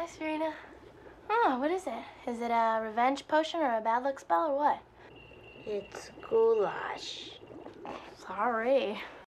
Serena. Oh, what is it? Is it a revenge potion or a bad luck spell or what? It's goulash. Sorry.